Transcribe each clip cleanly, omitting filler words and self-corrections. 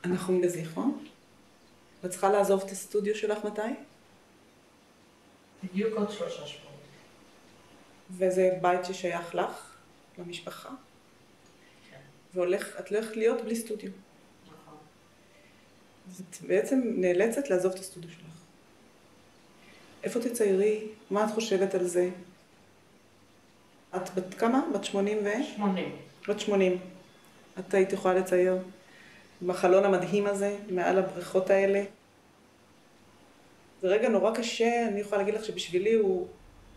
אנחנו בזיכרון. ואת צריכה לעזוב את הסטודיו שלך מתי? בדיוק עוד 3 שבועות. וזה בית ששייך לך, למשפחה. כן. ואת לא הולכת להיות בלי סטודיו. נכון. אז את בעצם נאלצת לעזוב את הסטודיו שלך. איפה תציירי? מה את חושבת על זה? את בת כמה? בת 80 ו? 80. בת 80. את היית יכולה לצייר עם החלון המדהים הזה, מעל הבריכות האלה. זה רגע נורא קשה, אני יכולה להגיד לך שבשבילי הוא...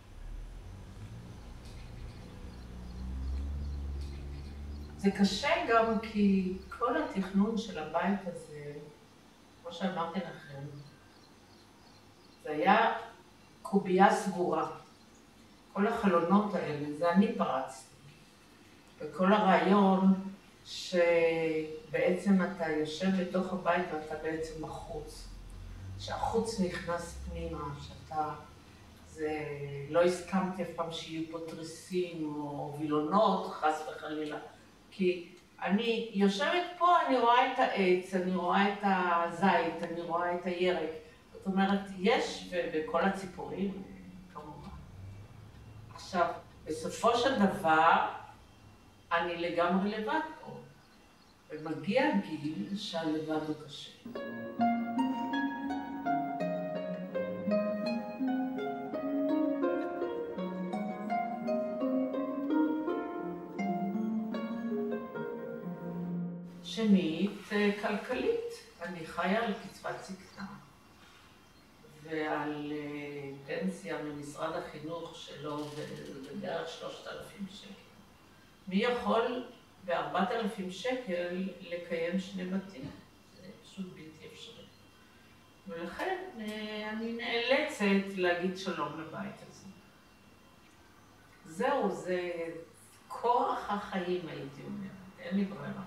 זה קשה גם כי כל התכנון של הבית הזה, כמו שאמרתי לכם, זה היה קובייה סגורה. כל החלונות האלה, זה אני פרצתי. וכל הרעיון שבעצם אתה יושב בתוך הבית ואתה בעצם בחוץ. שהחוץ נכנס פנימה, שאתה... זה... לא הסכמתי אף פעם שיהיו פה תריסים או וילונות, חס וחלילה. כי אני יושבת פה, אני רואה את העץ, אני רואה את הזית, אני רואה את הירק. זאת אומרת, יש, וכל הציפורים, כמובן. עכשיו, בסופו של דבר, אני לגמרי לבד פה. ומגיע גיל שהלבד הוא קשה. שנית, כלכלית. אני חיה על קצבת זקנה ועל פנסיה ממשרד החינוך שלו בדרך 3,000 שקל. מי יכול ב4,000 שקל לקיים 2 בתים? זה פשוט בלתי אפשרי. ולכן אני נאלצת להגיד שלום לבית הזה. זהו, זה כוח החיים, הייתי אומרת. אין לי ברירה.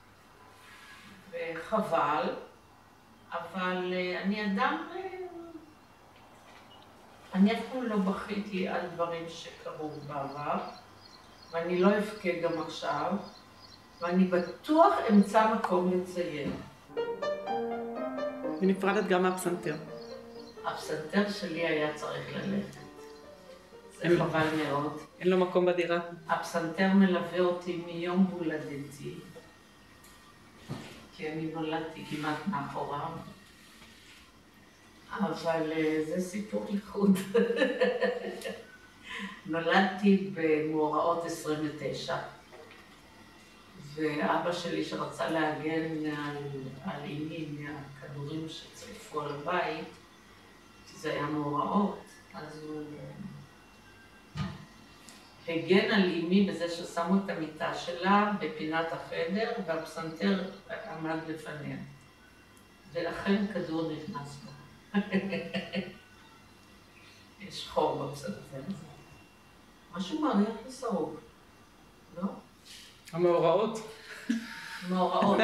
וחבל, אבל אני אף פעם לא בכיתי על דברים שקרו בעבר, ואני לא אבכה גם עכשיו, ואני בטוח אמצא מקום לציין. ונפרדת גם מהפסנתר. הפסנתר שלי היה צריך ללכת. זה חבל מאוד. אין לו מקום בדירה. הפסנתר מלווה אותי מיום הולדתי. כי אני נולדתי כמעט מאחוריו, אבל זה סיפור לחוד. נולדתי במאורעות 29, ואבא שלי שרצה להגן על אמי מהכדורים שצריפו על הבית, כי זה היה מאורעות, אז הוא הגן על אמי בזה ששמו את המיטה שלה בפינת החדר, והפסנתר עמד לפניה. ולכן כדור נכנס בה. יש חור בפסנתר הזה. משהו מריח ושרוף, לא? המאורעות. מאורעות.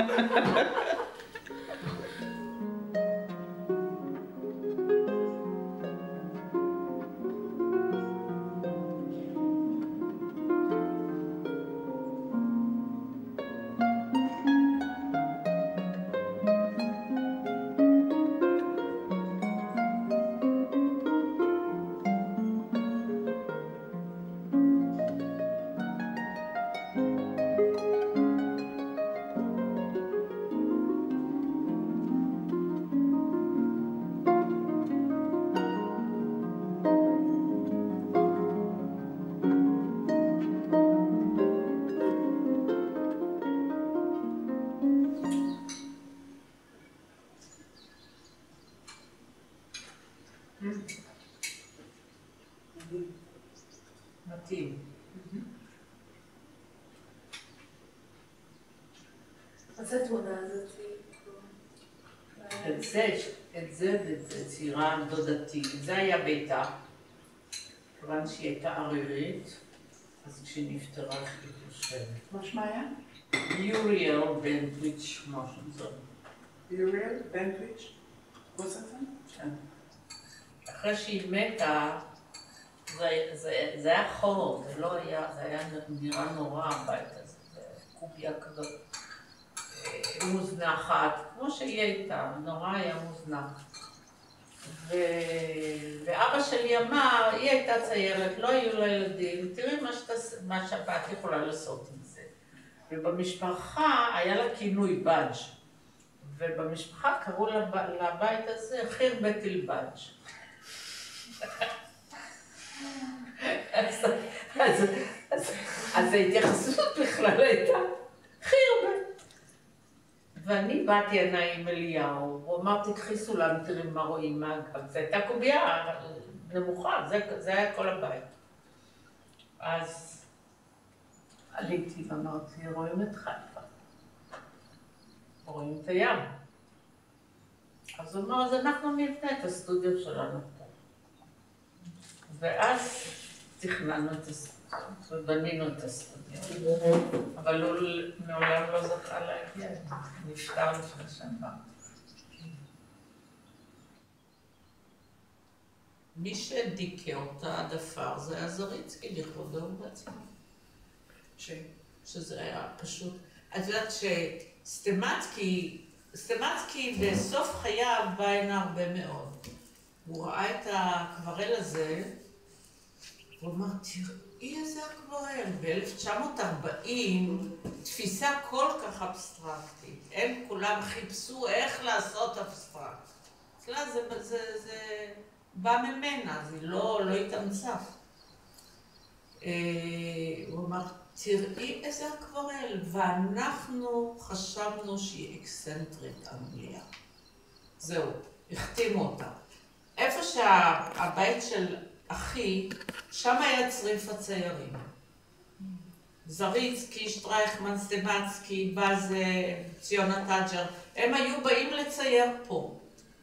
מתאים. אז התמונה הזאת את זה ציירה דודתי. זה היה ביתה, כיוון שהיא הייתה ערירית, אז כשהיא נפטרה היא יושבת. מה שמה היה? יוריאל בנטוויץ' משהו זאת. יוריאל בנטוויץ'? רוספן? כן. אחרי שהיא מתה, זה היה חור, זה לא היה, זה היה נראה נורא הבית הזה, זה קוביה כזאת מוזנחת, כמו שהיא הייתה, נורא היה מוזנח. ואבא שלי אמר, היא הייתה ציירת, לא היו לה ילדים, תראי מה שאת יכולה לעשות עם זה. ובמשפחה היה לה כינוי בדג', ובמשפחה קראו לבית הזה חיר בית אל-בדג'. אז ההתייחסות בכלל הייתה חיר בית. ואני באתי הנה עם אליהו, הוא אמר, תקחי סולם, תראי מה רואים מהגב. זו הייתה קובייה נמוכה, זה היה כל הבית. אז עליתי ואמרתי, רואים את חיפה, רואים את הים. אז הוא אמר, אז אנחנו נבנה את הסטודיו שלנו פה. ואז תכננו את הסטודיו, ובנינו את הסטודיו. אבל הוא מעולם לא זכה להגיע, נפטר לפני שנה. מי שדיקה אותה עד עפר זה היה זריצקי לכבודו בעצמו. שזה היה פשוט... את יודעת שסטמצקי בסוף חייו בא הנה הרבה מאוד. הוא ראה את האקוורל הזה, הוא אמר, תראי איזה אקוורל. ב-1940 תפיסה כל כך אבסטרקטית. הם כולם חיפשו איך לעשות אבסטרקט. זה בא ממנה, זה לא התאמצה. הוא אמר, תראי איזה אקוורל, ואנחנו חשבנו שהיא אקסנטרית אנגליה. זהו, החתימו אותה. איפה שהבית של אחי, שם היה צריף הציירים. זריצקי, שטרייכמן, סטמצקי, בזה, ציונה טאג'ר, הם היו באים לצייר פה.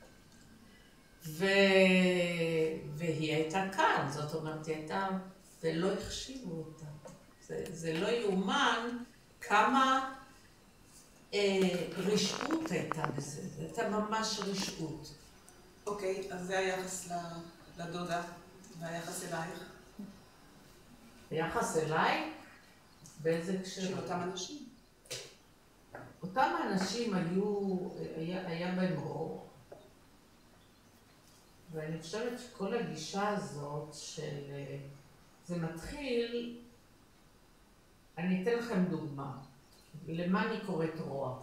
והיא הייתה כאן, זאת אומרת, היא הייתה, ולא החשיבו אותה. זה לא יאומן כמה רשעות הייתה בזה, זה הייתה ממש רשעות. אוקיי, אז זה היחס לדודה, והיחס אלייך. היחס אליי? באיזה קשר? של אותם אנשים. אותם האנשים היה בהם אור. ואני חושבת שכל הגישה הזאת של... זה מתחיל... אני אתן לכם דוגמה. למה אני קוראת רוע?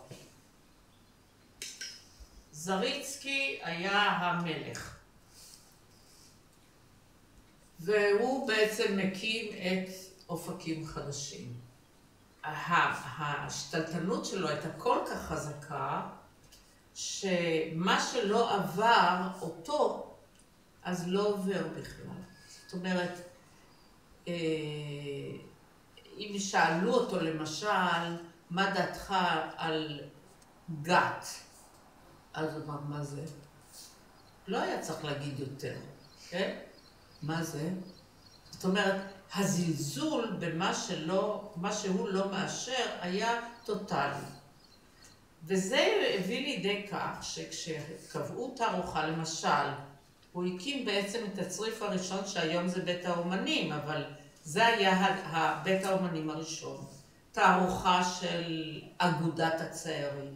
זריצקי היה המלך. והוא בעצם מקים את אופקים חדשים. השתלטנות שלו הייתה כל כך חזקה, שמה שלא עבר אותו, אז לא עובר בכלל. זאת אומרת, אם שאלו אותו למשל, מה דעתך על גת? אז הוא אמר, מה זה? לא היה צריך להגיד יותר, כן? מה זה? זאת אומרת, הזלזול במה שהוא לא מאשר היה טוטלי. וזה הביא לידי כך שכשקבעו תערוכה, למשל, הוא הקים בעצם את הצריף הראשון שהיום זה בית האומנים, אבל זה היה בית האומנים הראשון. תערוכה של אגודת הציירים.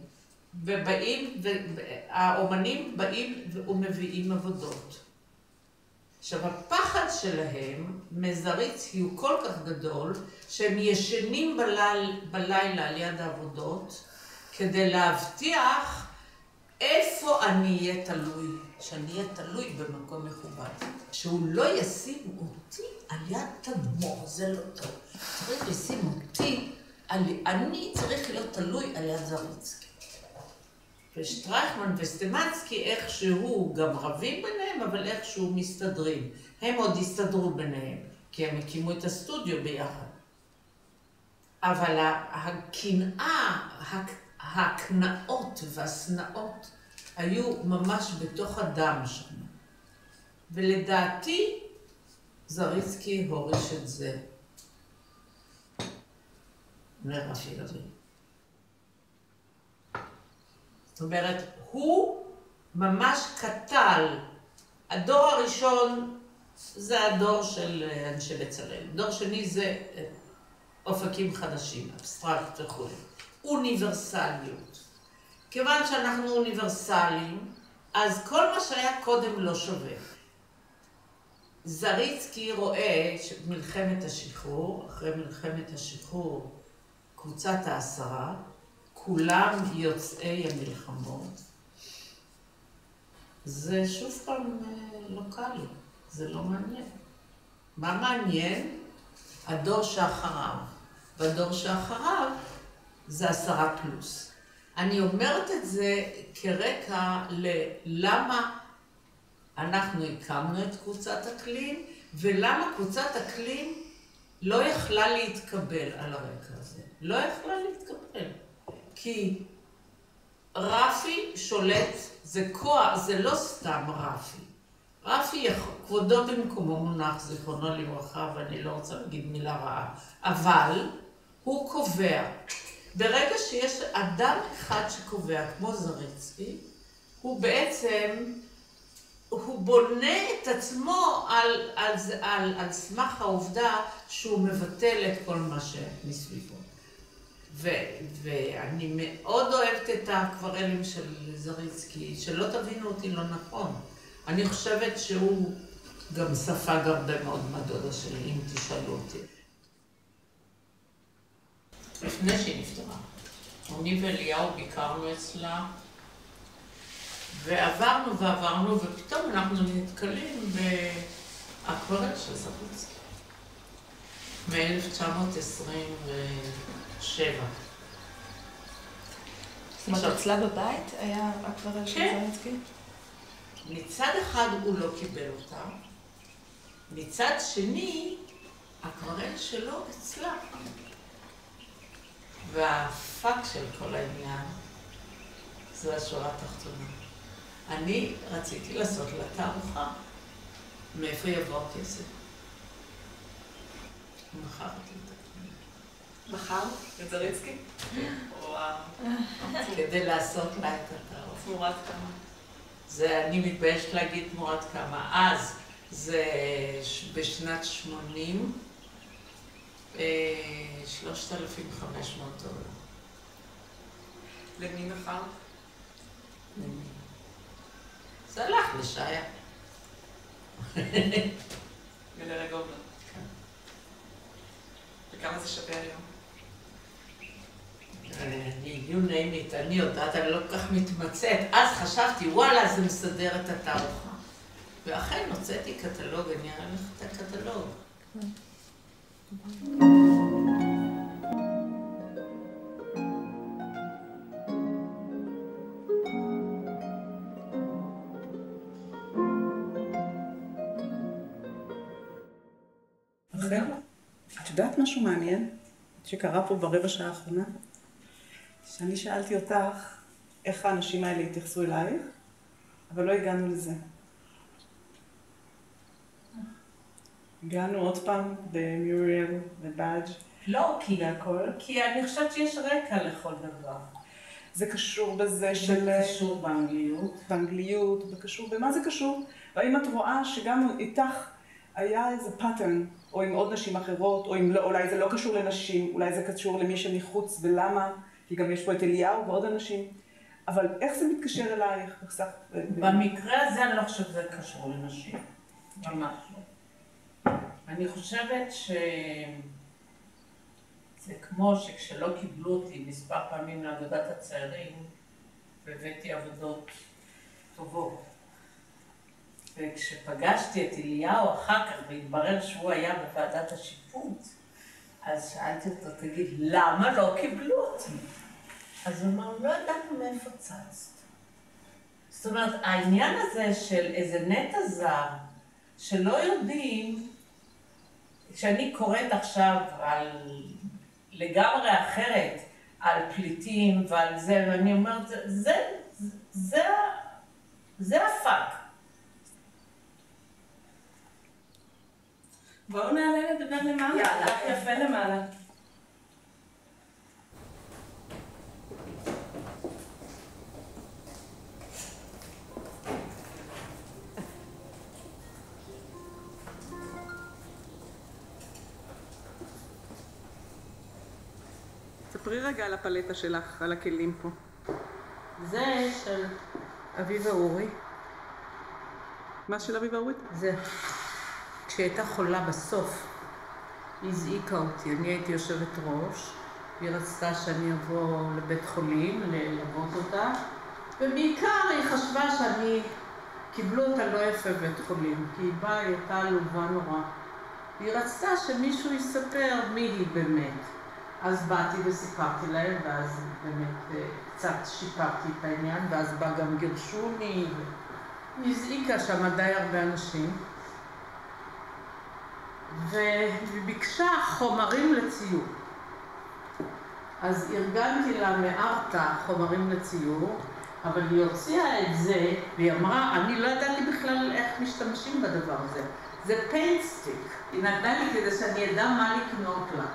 והאומנים באים ומביאים עבודות. עכשיו, הפחד שלהם מזריצקי הוא כל כך גדול, שהם ישנים בלילה על יד העבודות, כדי להבטיח איפה אני אהיה תלוי, שאני אהיה תלוי במקום מכובד. שהוא לא ישים אותי על יד תדמור, זה לא טוב. צריך לשים אותי, אני צריך להיות תלוי על יד זריצקי. ושטרייכמן וסטמצקי איכשהו גם רבים ביניהם, אבל איכשהו מסתדרים. הם עוד הסתדרו ביניהם, כי הם הקימו את הסטודיו ביחד. אבל הקנאה, הקנאות והסנאות היו ממש בתוך הדם שם. ולדעתי, זריצקי הוריש את זה. לרב ילדים. זאת אומרת, הוא ממש קטל. הדור הראשון זה הדור של אנשי בצלאל. דור שני זה אופקים חדשים, אבסטרקט וכו'. אוניברסליות. כיוון שאנחנו אוניברסליים, אז כל מה שהיה קודם לא שווה. זריצקי רואה שמלחמת השחרור, אחרי מלחמת השחרור, קבוצת העשרה, כולם יוצאי המלחמות. זה שוב פעם לא קל לי, זה לא מעניין. מה מעניין? הדור שאחריו. בדור שאחריו זה 10 פלוס. אני אומרת את זה כרקע ללמה אנחנו הקמנו את קבוצת אקלים, ולמה קבוצת אקלים לא יכלה להתקבל על הרקע הזה. לא יכלה להתקבל. כי רפי שולט, זה כוח, זה לא סתם רפי. רפי, כבודו במקומו מונח, זיכרונו לברכה, ואני לא רוצה להגיד מילה רעה, אבל הוא קובע. ברגע שיש אדם אחד שקובע, כמו זריצקי, הוא בעצם, הוא בונה את עצמו על סמך העובדה שהוא מבטל את כל מה שמסביבו. ואני מאוד אוהבת את האקוורלים של זריצקי, שלא תבינו אותי לא נכון. אני חושבת שהוא גם ספג הרבה מאוד מהדודה שלי, אם תשאלו אותי. לפני שהיא נפטרה, אני ואליהו ביקרנו אצלה, ועברנו, ופתאום אנחנו נתקלים באקוורל של זריצקי. מ-1927. זאת אומרת, אצלה בבית היה אקוורל של זריצקי? מצד אחד הוא לא קיבל אותה, מצד שני, האקוורל שלו אצלה. והפאק של כל העניין, זו השורה התחתונה. אני רציתי לעשות לה תערוכה. מאיפה יבוא הכסף? מכרתי את התמונה. מחר? את זריצקי? וואו. כדי לעשות לה את התערוכה. תמורת כמה? זה, אני מתביישת להגיד תמורת כמה. אז זה בשנת 80, $3,500. למי מחר? למי? זה הלך לשעיה. ולרגובלה. כן. וכמה זה שווה היום? you name it, אני יודעת, אני לא כל כך מתמצאת. אז חשבתי, וואלה, זה מסדר את התערוכה. ואכן הוצאתי קטלוג, אני אראה לך את הקטלוג. את יודעת משהו מעניין שקרה פה ברבע שעה האחרונה? שאני שאלתי אותך איך האנשים האלה התייחסו אלייך, אבל לא הגענו לזה. הגענו עוד פעם במיוריאל ובאג' לא, והכל. כי אני חושבת שיש רקע לכל דבר. זה קשור בזה של... זה קשור באנגליות. באנגליות, וקשור... במה זה קשור? והאם את רואה שגם איתך היה איזה פאטרן, או עם עוד נשים אחרות, או אם לא, אולי זה לא קשור לנשים, אולי זה קשור למי שמחוץ, ולמה? כי גם יש פה את אליהו ועוד אנשים. אבל איך זה מתקשר אלייך? במקרה הזה אני לא חושבת שזה קשור לנשים. ממש לא. אני חושבת שזה כמו שכשלא קיבלו אותי מספר פעמים לעבודת הצעירים, והבאתי עבודות טובות. וכשפגשתי את אליהו אחר כך, והתברר שהוא היה בוועדת השיפוט, אז שאלתי אותו, תגיד, למה לא קיבלו אותי? אז הוא אמר, לא ידענו מאיפה צצת. זאת אומרת, העניין הזה של איזה נטע זר, שלא יודעים, כשאני קוראת עכשיו על לגמרי אחרת, על פליטים ועל זה, ואני אומרת, זה הפאק. בואו נעלה לדבר למעלה. יאללה. כך יפה למעלה. ספרי רגע על הפלטה שלך, על הכלים פה. זה של אביבה אורי. מה של אביבה אורית? זה. כשהיא הייתה חולה בסוף, היא הזעיקה אותי. אני הייתי יושבת ראש, והיא רצתה שאני אבוא לבית חולים, ללוות אותה, ובעיקר היא חשבה שאני... קיבלו אותה לא יפה בבית חולים, כי היא באה, היא הייתה עלובה נורא. היא רצתה שמישהו יספר מי היא באמת. אז באתי וסיפרתי להם, ואז באמת קצת שיפרתי את העניין, ואז בא גם גירשוני, והיא הזעיקה שם די הרבה אנשים. והיא ביקשה חומרים לציור. אז ארגנתי לה מארטה חומרים לציור, אבל היא הוציאה את זה, והיא אמרה, אני לא ידעתי בכלל איך משתמשים בדבר הזה. זה פיינסטיק. היא נתנה לי כדי שאני אדע מה לקנות לה.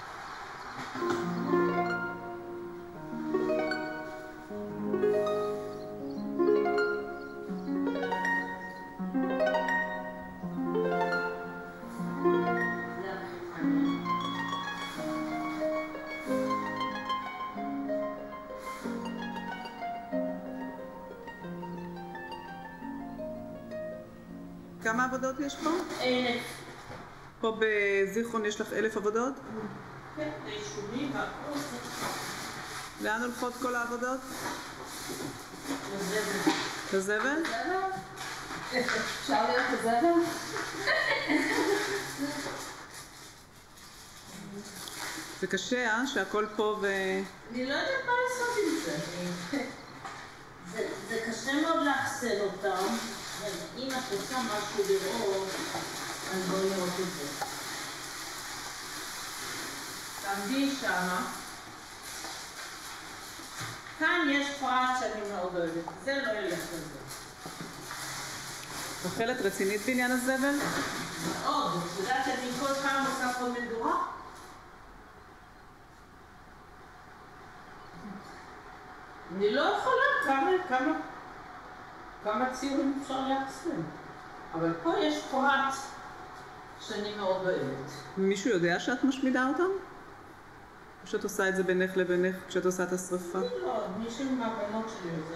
כמה עבודות יש פה? 1,000. פה בזיכרון יש לך 1,000 עבודות? כן, ליישובים והכל. לאן הולכות כל העבודות? לזבל. לזבל? אפשר להיות לזבל? זה קשה, שהכל פה ו... אני לא יודעת מה לעשות עם זה. זה קשה מאוד לאחסן אותם. אם את רוצה משהו לראות, אז בואי לראות את זה. תעמדי שמה. כאן יש פרט שאני מאוד אוהבת. זה לא ילך לזה. אוכלת רצינית בעניין הזבל? מאוד. את יודעת שאני כל פעם עושה פה מדורה? אני לא יכולה כמה ציורים אפשר לאחסן. אבל פה יש פרט שאני מאוד אוהבת. מישהו יודע שאת משמידה אותם? או שאת עושה את זה בינך לבינך כשאת עושה את השריפה? לא, מישהו מהבנות שלי עוזר.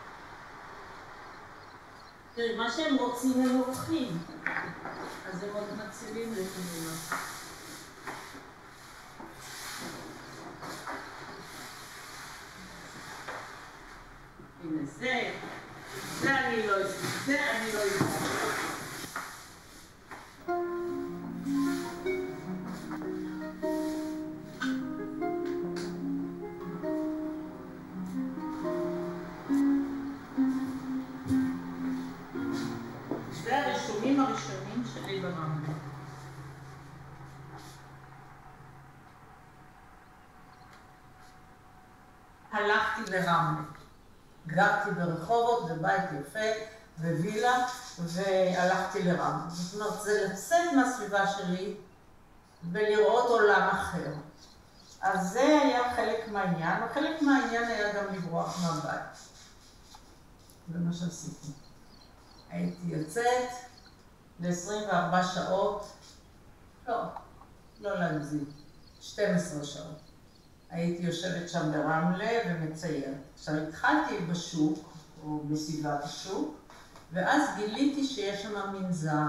תראי, מה שהם רוצים הם אורחים. אז הם עוד מצילים לפעמים. הנה זה אני לא אעשה, זה אני לא אעשה. זה הרישומים הראשונים שלי ברמלה. הלכתי לרמלה. גרתי ברחובות, בבית יפה, בווילה, והלכתי לרמלה. זאת אומרת, זה לצאת מהסביבה שלי ולראות עולם אחר. אז זה היה חלק מהעניין, וחלק מהעניין היה גם לברוח מהבית. זה מה שעשיתי. הייתי יוצאת ל-24 שעות, לא להגזים, 12 שעות. הייתי יושבת שם ברמלה ומציירת. עכשיו התחלתי בשוק, או בסביבת השוק, ואז גיליתי שיש שם מנזר.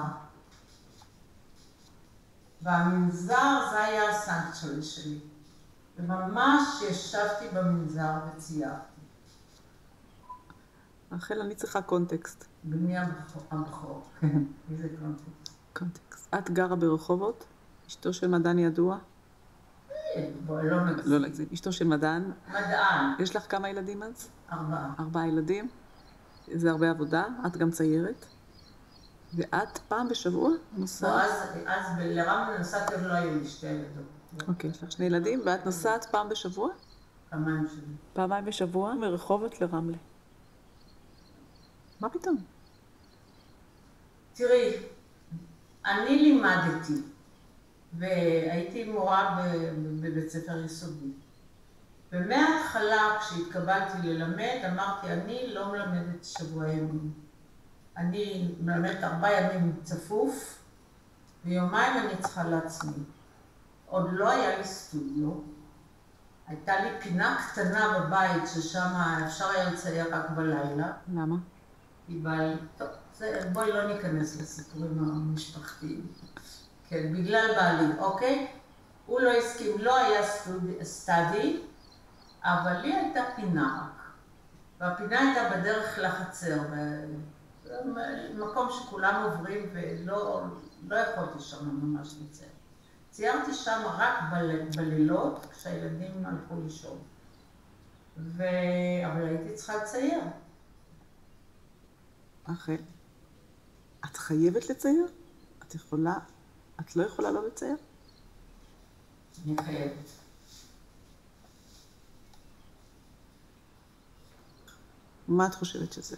והמנזר זה היה הסנקצ'ורי שלי. וממש ישבתי במנזר וציירתי. רחל, אני צריכה קונטקסט. בני הבכור, כן. איזה קונטקסט? קונטקסט. את גרה ברחובות? אשתו של מדען ידוע? בואי, לא נגזים. לא נגזים. אשתו של מדען? מדען. יש לך כמה ילדים אז? 4. 4 ילדים? זה הרבה עבודה, את גם ציירת. ואת פעם בשבוע נוסעת? אז לרמלה נסעתי ולא היו לי 2 ילדות. אוקיי, יש לך 2 ילדים, ואת נוסעת פעם בשבוע? פעמיים שלי. פעמיים בשבוע מרחובות לרמלה. מה פתאום? תראי, אני לימדתי, והייתי מורה בבית ספר יסודי. ומההתחלה, כשהתקבלתי ללמד, אמרתי, אני לא מלמדת שבוע ימים. אני מלמדת 4 ימים צפוף, ויומיים אני צריכה לעצמי. עוד לא היה לי סטודיו, הייתה לי פינה קטנה בבית ששם אפשר היה לצייר רק בלילה. למה? טוב, בואי לא ניכנס לסיפורים המשפחתיים. כן, בגלל בעלי, אוקיי? הוא לא הסכים, לא היה סטאדי, אבל לי הייתה פינה רק. והפינה הייתה בדרך לחצר, במקום שכולם עוברים ולא יכולתי שם ממש לצייר. ציירתי שם רק בלילות, כשהילדים הלכו לישון. אבל הייתי צריכה לצייר. אחרי. את חייבת לצייר? את לא יכולה לא לצייר? אני חייבת. מה את חושבת שזה?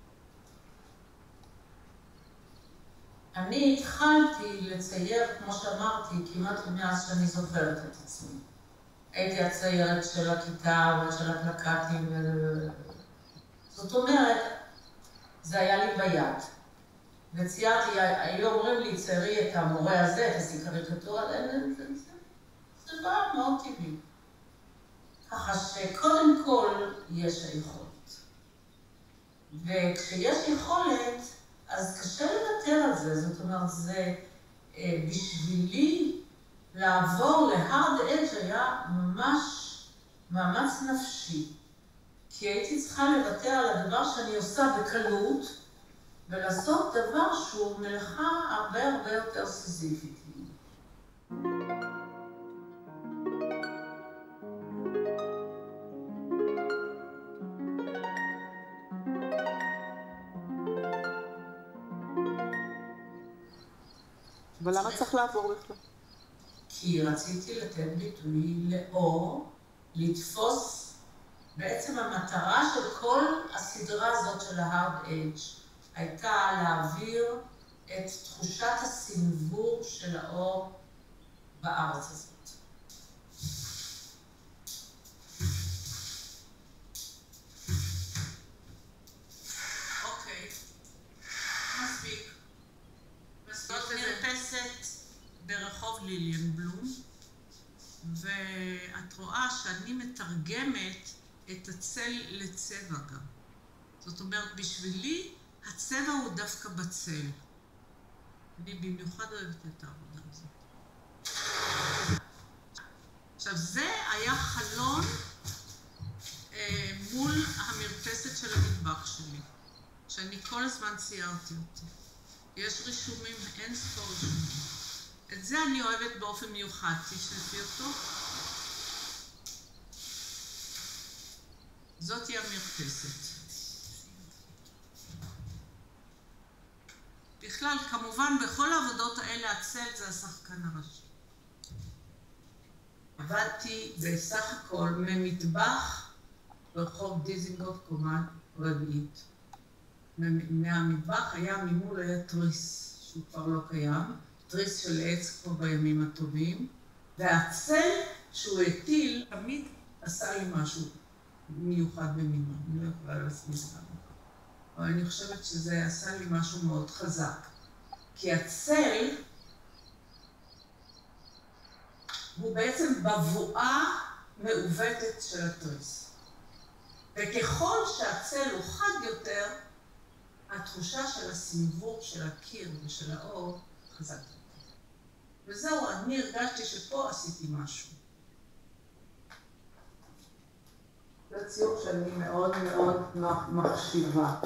אני התחלתי לצייר, כמו שאמרתי, כמעט מאז שאני זוכרת את עצמי. הייתי הציירת של הכיתה ושל הפלקטים. זאת אומרת, זה היה לי ביד. וציירתי, היו אומרים לי, ציירי את המורה הזה, את הקריקטורה, זה דבר מאוד טבעי. ככה שקודם כל יש היכולת. וכשיש יכולת, אז קשה לוותר על זה. זאת אומרת, זה בשבילי לעבור להארד אדג' היה ממש מאמץ נפשי. כי הייתי צריכה לוותר על הדבר שאני עושה בקלות, ולעשות דבר שהוא מלאכה הרבה יותר סיזיפית. אבל למה צריך לעבור בכלל? כי רציתי לתת ביטוי לאור, לתפוס בעצם המטרה של כל הסדרה הזאת של ההארד אדג' הייתה להעביר את תחושת הסנוור של האור בארץ הזאת. אוקיי, מספיק. זאת מרפסת ברחוב ליליאנבלום, ואת רואה שאני מתרגמת את הצל לצבע גם. זאת אומרת, בשבילי הצבע הוא דווקא בצל. אני במיוחד אוהבת את העבודה הזאת. עכשיו, זה היה חלון מול המרפסת של המטבח שלי, שאני כל הזמן ציירתי אותי. יש רישומים, אין ספור רישומים. את זה אני אוהבת באופן מיוחד, תשלפי אותו. זאת היא המרפסת. בכלל, כמובן, בכל העבודות האלה הצל זה השחקן הראשי. עבדתי בסך הכל ממטבח ברחוב דיזינגוף קומה רביעית. מהמטבח היה ממול היה תריס, שהוא כבר לא קיים, תריס של עץ כמו בימים הטובים, והצל שהוא הטיל תמיד עשה לי משהו מיוחד במינו, אני לא יכולה להסמיך לנו. אבל אני חושבת שזה עשה לי משהו מאוד חזק. כי הצל הוא בעצם בבואה מעוותת של התריס. וככל שהצל הוא חד יותר, התחושה של הסנוור של הקיר ושל האור חזק יותר. וזהו, אני הרגשתי שפה עשיתי משהו. זה ציור שאני מאוד מאוד מחשיבה.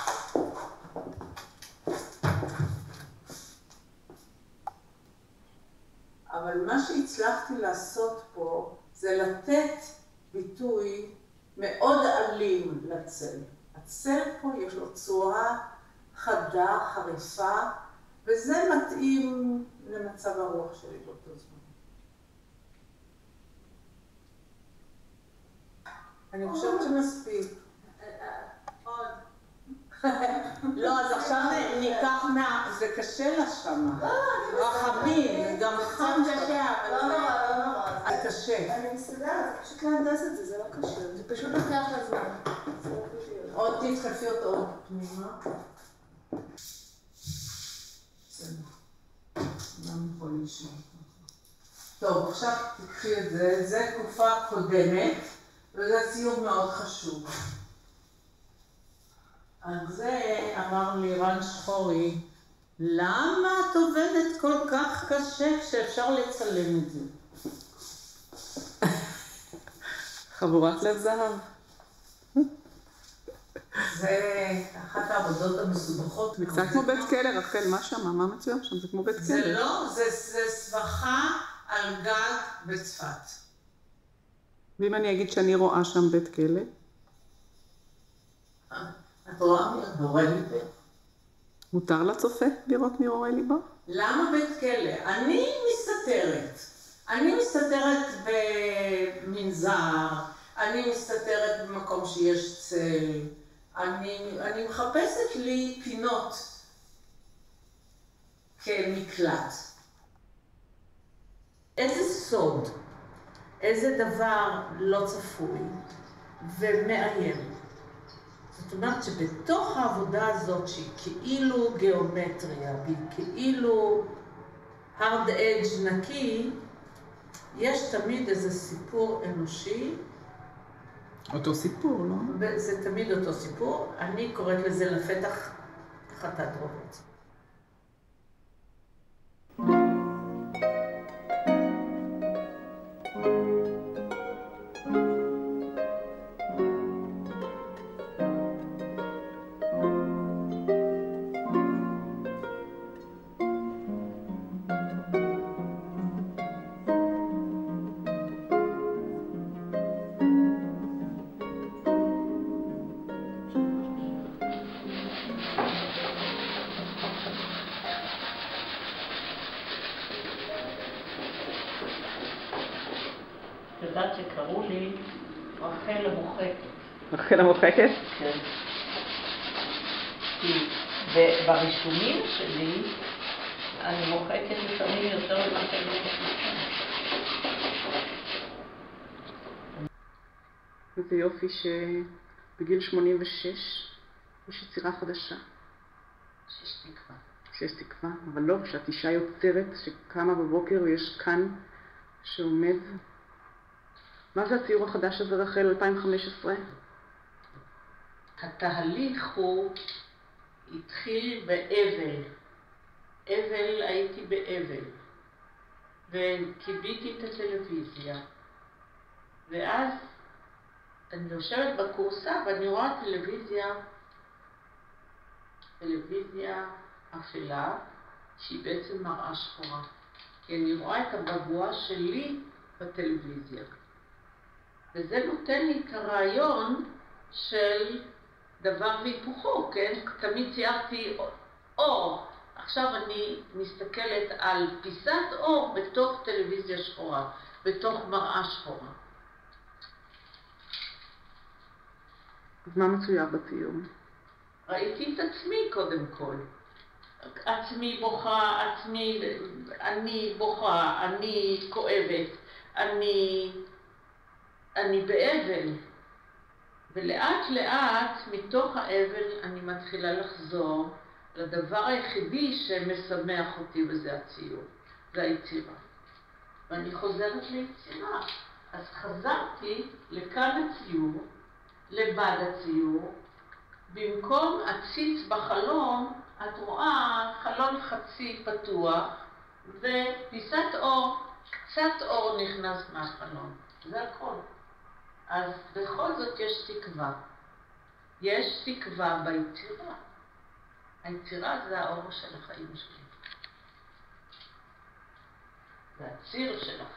אבל מה שהצלחתי לעשות פה זה לתת ביטוי מאוד אלים לצל. הצל פה יש לו צורה חדה, חריפה, וזה מתאים למצב הרוח שלי באותו זמן. אני חושבת שמספיק. עוד. לא, אז עכשיו ניקח זה קשה לה שמה. רחמים, גם חם קשה, אבל זה קשה. אני מסתדרת, זה פשוט להנדס את זה, זה לא קשה. זה פשוט לוקח לזמן. עוד תתחלפי אותו עוד פנימה. בסדר. גם יכול להישאר. טוב, עכשיו תקחי את זה, זה תקופה קודמת, וזה ציור מאוד חשוב. על זה אמר לי רן שחורי, למה את עובדת כל כך קשה כשאפשר לצלם את זה? חבורת לב זהב. זה אחת העבודות המסובכות. זה קצת כמו בית כלא, רחל, מה שם? מה מצוין שם? זה כמו בית כלא. זה לא, זה סבכה על גג בצפת. ואם אני אגיד שאני רואה שם בית כלא? את רואה מרהורי ליבו? מותר לצופה לראות מרהורי ליבו? למה בית כלא? אני מסתתרת. אני מסתתרת במנזר, אני מסתתרת במקום שיש צל, אני מחפשת לי פינות כמקלט. איזה סוד, איזה דבר לא צפוי ומאיים. זאת אומרת שבתוך העבודה הזאת שהיא כאילו גיאומטריה, והיא כאילו hard edge נקי, יש תמיד איזה סיפור אנושי. אותו סיפור, לא? זה תמיד אותו סיפור. אני קוראת לזה לפתח חטאת רובץ. יודעת שקראו לי רחל המוחקת. רחל המוחקת? כן. וברישומים שלי אני מוחקת לפעמים יותר מרחל המוחקת. איזה יופי שבגיל 86 יש יצירה חדשה. שיש תקווה. שיש תקווה, אבל לא, שאת אישה יוצרת שקמה בבוקר ויש כאן שעומד. מה זה הציור החדש הזה, רחל, 2015? התהליך הוא התחיל באבל. הייתי באבל. וקיביתי את הטלוויזיה. ואז אני יושבת בקורסה ואני רואה טלוויזיה אפלה, שהיא בעצם מראה שחורה. כי אני רואה את הבבואה שלי בטלוויזיה. וזה נותן לי את הרעיון של דבר והיפוכו, כן? תמיד ציירתי אור. עכשיו אני מסתכלת על פיסת אור בתוך טלוויזיה שחורה, בתוך מראה שחורה. אז מה מצויר בציור? ראיתי את עצמי קודם כל. עצמי בוכה, אני בוכה, אני כואבת, אני באבל. ולאט לאט מתוך האבל אני מתחילה לחזור לדבר היחידי שמשמח אותי, וזה הציור, זה היצירה. ואני חוזרת ליצירה. אז חזרתי לכאן הציור, לבד הציור. במקום הציץ בחלון, את רואה חלון חצי פתוח, ופיסת אור, קצת אור נכנס מהחלון. זה הכל. אז בכל זאת יש תקווה. יש תקווה ביצירה. היצירה זה האור של החיים שלי. זה הציר של החיים.